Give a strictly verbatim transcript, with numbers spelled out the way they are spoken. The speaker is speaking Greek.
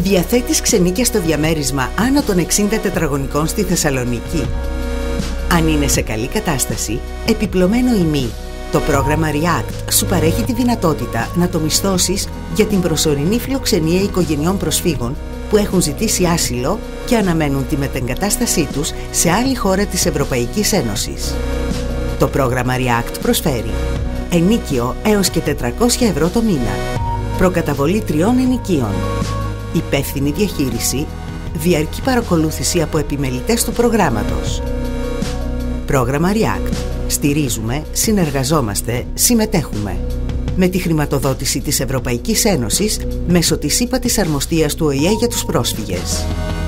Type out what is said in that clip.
Διαθέτεις ξενίκια στο διαμέρισμα άνω των εξήντα τετραγωνικών στη Θεσσαλονίκη? Αν είναι σε καλή κατάσταση, επιπλωμένο ημί, το πρόγραμμα React σου παρέχει τη δυνατότητα να το μισθώσεις για την προσωρινή φιλοξενία οικογενειών προσφύγων που έχουν ζητήσει άσυλο και αναμένουν τη μετεγκατάστασή τους σε άλλη χώρα της Ευρωπαϊκής Ένωσης. Το πρόγραμμα React προσφέρει ενοίκιο έως και τετρακόσια ευρώ το μήνα, προκαταβολή τριών ενοικίων, υπεύθυνη διαχείριση, διαρκή παρακολούθηση από επιμελητές του προγράμματος. Πρόγραμμα React. Στηρίζουμε, συνεργαζόμαστε, συμμετέχουμε. Με τη χρηματοδότηση της Ευρωπαϊκής Ένωσης μέσω της ΥΠΑ της Αρμοστίας του Ο Η Ε για τους πρόσφυγες.